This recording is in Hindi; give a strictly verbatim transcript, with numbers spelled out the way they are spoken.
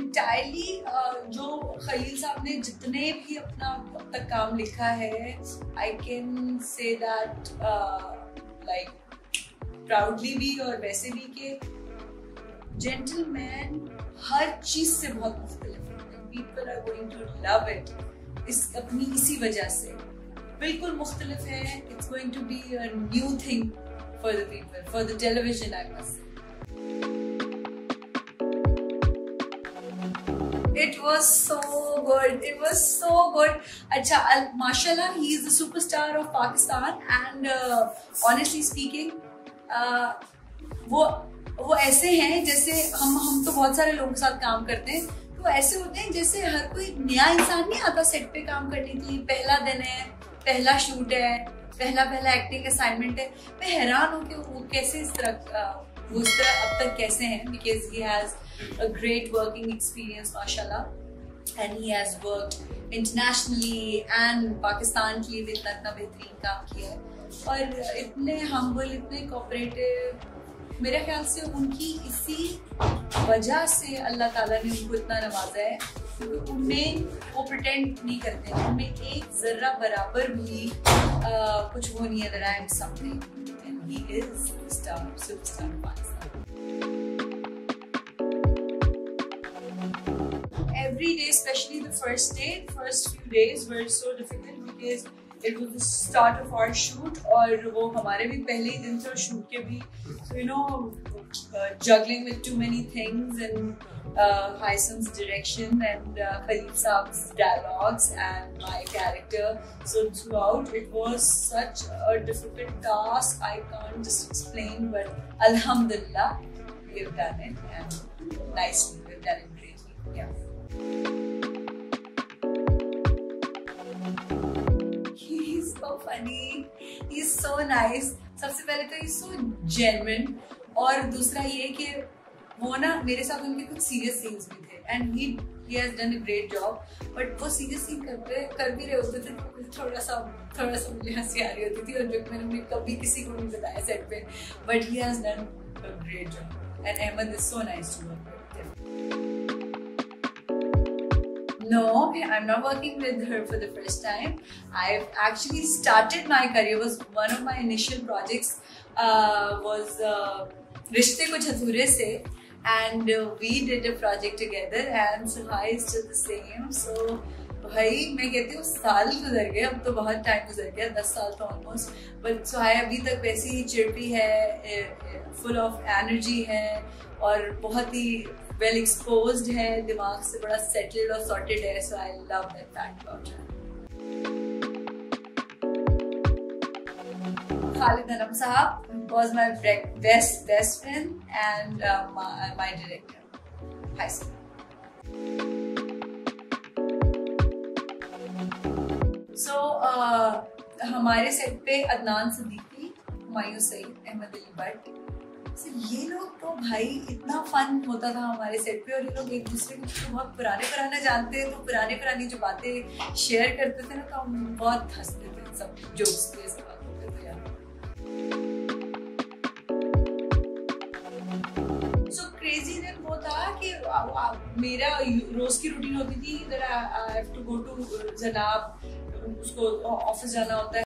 entirely uh, जो खलील साहब ने जितने भी अपना अब तक काम लिखा है, I can say that uh, like proudly भी और वैसे भी कि जेंटलमैन हर चीज से बहुत मुख्तलिफ है। People are going to love it इस अपनी इसी वजह से बिल्कुल मुख्तलिफ है। It's going to be a new thing for the people, for the television, I must say. It was so good. It was so good. अच्छा, माशाल्लाह, he is the superstar of Pakistan and uh, honestly speaking, uh, वो वो ऐसे हैं जैसे हम हम तो बहुत सारे लोगों के साथ काम करते हैं, तो ऐसे होते हैं जैसे हर कोई नया इंसान नहीं आता सेट पे काम करने के लिए। पहला दिन है, पहला शूट है, पहला पहला एक्टिंग असाइनमेंट है। मैं हैरान हूँ कि वो कैसे इस तरह वो इस तरह अब तक कैसे हैं, because he has a great working experience माशाल्लाह and he has worked internationally and Pakistan के लिए भी इतना इतना बेहतरीन काम किया है और इतने humble, इतने cooperative। मेरे ख्याल से उनकी इसी वजह से अल्लाह ताला ने उनको इतना नवाजा है क्योंकि उनमें वो प्रिटेंड नहीं करते, उनमें एक जर्रा बराबर भी uh, कुछ वो नहीं है that I am something and he is the star, superstar of Pakistan. Every day, especially the first day, first few days were so difficult because it was the start of our shoot और वो हमारे भी पहले ही दिन थे और shoot के भी, so you know uh, juggling with too many things and uh, Haisam's direction and uh, Khalil Saab's dialogues and my character. So throughout it was such a difficult task. I can't just explain, but Alhamdulillah we've done it and nicely, we've done it greatly. Yeah. He's so funny. He's so nice. सबसे पहले तो he's so genuine और दूसरा ये कि वो ना मेरे साथ उनके कुछ सीरियस सीन्स भी थे and he he has done a great job. But वो सीरियस सीन करते कर भी रहे होते थे तो मुझे थोड़ा सा थोड़ा सा मुझे हंसी आ रही होती थी और जो मैंने कभी किसी को नहीं बताया सेट पे, but he has done a great job and Ahmed is so nice to work with. No, I'm not working with her for the first time. I've actually started my career. Was one of my initial projects uh, was uh, Rishte Kuch Adhure Se, and uh, we did a project together. And Suhai is still the same. So, भाई मैं कहती हूँ साल गुजर गए, अब तो बहुत टाइम गुजर गया, दस साल तो ऑलमोस्ट। बट सुहाई अभी तक वैसी ही चिड़पी है, फुल ऑफ एनर्जी है और बहुत ही वेल एक्सपोज्ड है, दिमाग से बड़ा सेटल्ड और सॉर्टेड है। So I love that fact about her. Khalid Anam Sahab was my best best friend and uh, my, my director. Hi sir. So uh, हमारे सेट पे अदनान सिद्दीकी, हुमायूं सईद, अहमद अली भट्ट, ये लोग तो भाई इतना फन होता था हमारे सेट पे और ये लोग एक दूसरे को तो बहुत पुराने पुराने जानते हैं, तो पुराने पुरानी जो बातें शेयर करते थे ना तो हम बहुत हंसते थे, सब जोक्स पे सब होते थे यार। सो क्रेजी दिन वो था कि आ, आ, मेरा रोज की रूटीन होती थी, I have to go to जनाब, उसको ऑफिस जाना होता है।